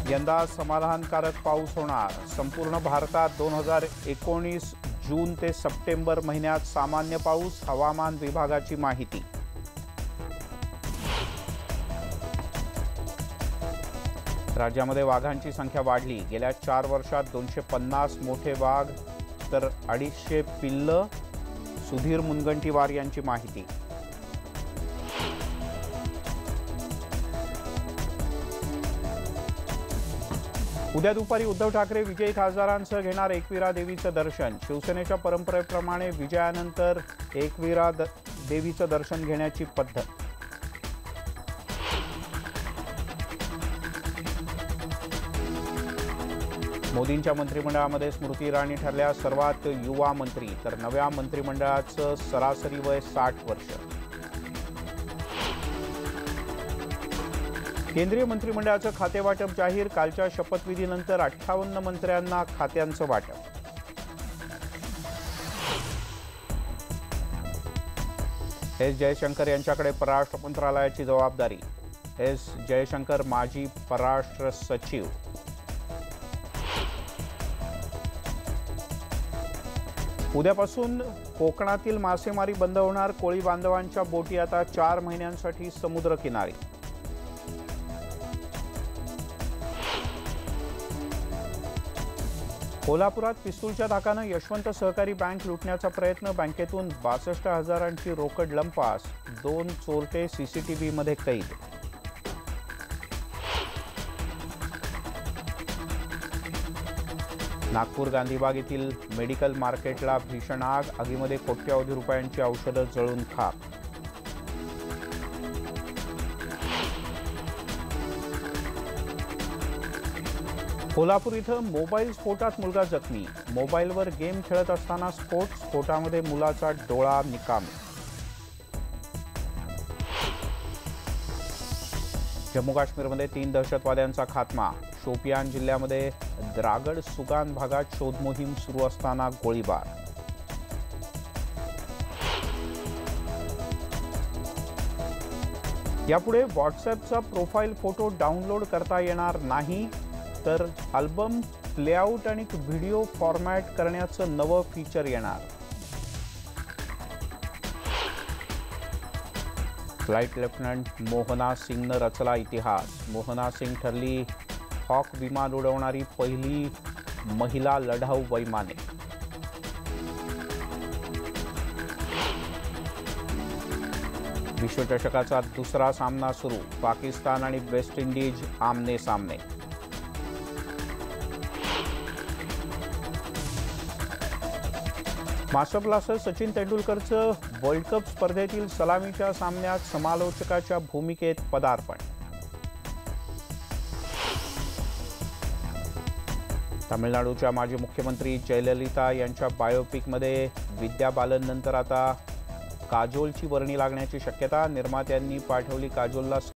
यंदा समाधानकारक पाऊस होणार। संपूर्ण भारतात 2019 जून ते सप्टेंबर महिन्यात सामान्य पाऊस, हवामान विभागाची माहिती। राज्यामध्ये वाघांची संख्या वाढली। गेल्या 4 वर्षात 250 मोठे वाघ तर 250 पिल्ल। सुधीर मुनगंटीवार यांची माहिती। उद्या दुपारी उद्धव ठाकरे विजयी खासदारांसह घेणार एकविरा देवीचं दर्शन। शिवसेनेच्या परंपरेप्रमाणे विजयानंतर एकविरा देवीचं दर्शन घेण्याची पद्धत। मोदींच्या मंत्रिमंडळामध्ये स्मृती इराणी ठरल्या सर्वात युवा मंत्री, तर नव्या मंत्रिमंडळाचं सरासरी वय 60 वर्ष। केंद्रीय मंत्रिमंडळाचं खातेवाटप जाहीर। कालच्या शपथविधीनंतर 58 मंत्र्यांना खात्यांचं वाटप। एस जयशंकर यांच्याकडे परराष्ट्र मंत्रालयाची जबाबदारी। एस जयशंकर माजी परराष्ट्र सचिव। उद्यापासून कोकणातील मासेमारी बंद होणार। कोळी बांधवांच्या बोटी आता 4 महिन्यांसाठी समुद्रकिनारी। कोल्हापुरात पिस्तूलच्या धाकानं यशवंत सहकारी बँक लुटण्याचा प्रयत्न। बँकेतून 62,000ची रोकड लंपास। 2 चोरटे सीसीटीव्हीमध्ये कैद। नागपूर गांधीबाग येथील मेडिकल मार्केटला भीषण आग। आगीमध्ये कोट्यावधी रुपयांची औषधं जळून खाक। कोल्हापूर इथं मोबाईल स्फोटात मुलगा जखमी। मोबाईलवर गेम खेळत असताना स्फोट। स्फोटामध्ये मुलाचा डोळा निकामी। जम्मू काश्मीरमध्ये 3 दहशतवाद्यांचा खात्मा। शोपियान जिल्ह्यामध्ये द्रागड सुगान भागात शोध मोहीम सुरू असताना गोळीबार। यापुढे व्हॉट्सअपचा प्रोफाईल फोटो डाउनलोड करता येणार नाही, तर अल्बम प्लेआउट आणि व्हिडिओ फॉर्मॅट करण्याचं नवं फीचर येणार। फ्लाइट लेफ्टनंट मोहना सिंगनं रचला इतिहास। मोहना सिंग ठरली हॉक विमान उडवणारी पहिली महिला लढाऊ वैमानिक। विश्वचषकाचा दुसरा सामना सुरू। पाकिस्तान आणि वेस्ट इंडिज आमने सामने। मास्टर ब्लास्टर सचिन तेंडुलकरचं वर्ल्ड कप स्पर्धेतील सलामीच्या सामन्यात समालोचकाच्या भूमिकेत पदार्पण। तामिळनाडूच्या माजी मुख्यमंत्री जयललिता यांच्या बायोपिकमध्ये विद्या बालन नंतर आता काजोलची वर्णी लागण्याची शक्यता। निर्मात्यांनी पाठवली काजोलला